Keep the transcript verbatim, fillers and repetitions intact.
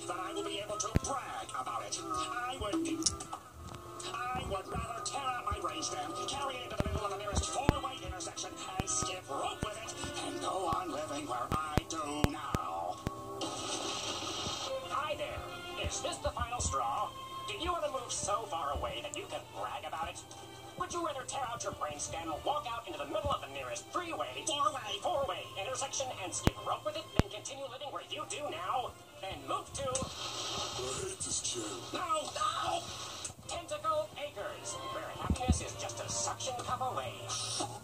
that I will be able to brag about it. I would do... I would rather tear out my brainstem, carry it into the middle of the nearest four-way intersection, and skip rope with it, and go on living where I do now. Hi there. Is this the final straw? Do you want to move so far away that you can brag about it? Would you rather tear out your brainstem, walk out into the middle of the nearest three-way, four-way, four-way intersection, and skip rope with it, and continue living where you do now, and move to... I hate this kid. No, no! Tentacle Acres, where happiness is just a suction cup away.